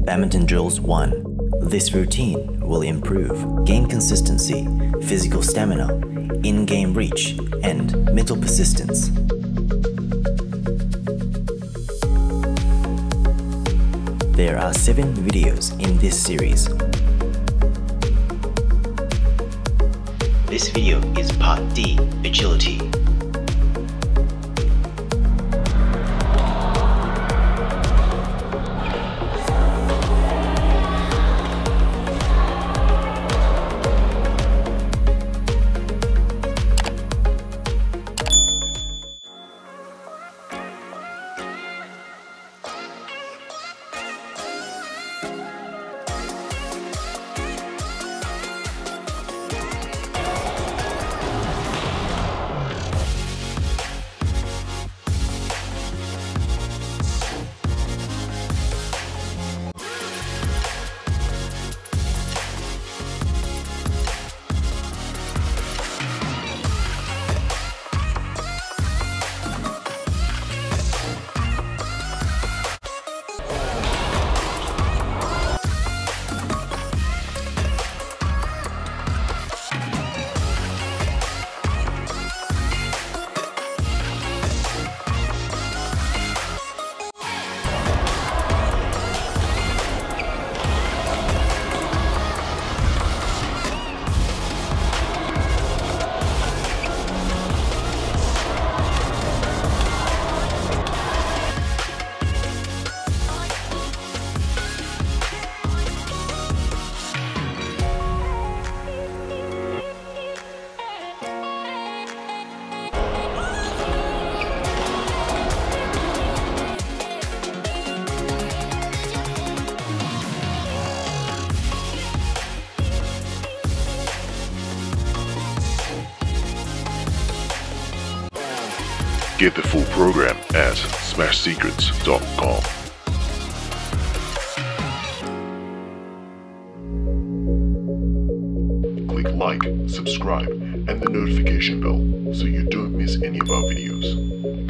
Badminton Drills 1. This routine will improve game consistency, physical stamina, in-game reach, and mental persistence. There are 7 videos in this series. This video is Part D, Agility. Get the full program at smashsecrets.com. Click like, subscribe, and the notification bell so you don't miss any of our videos.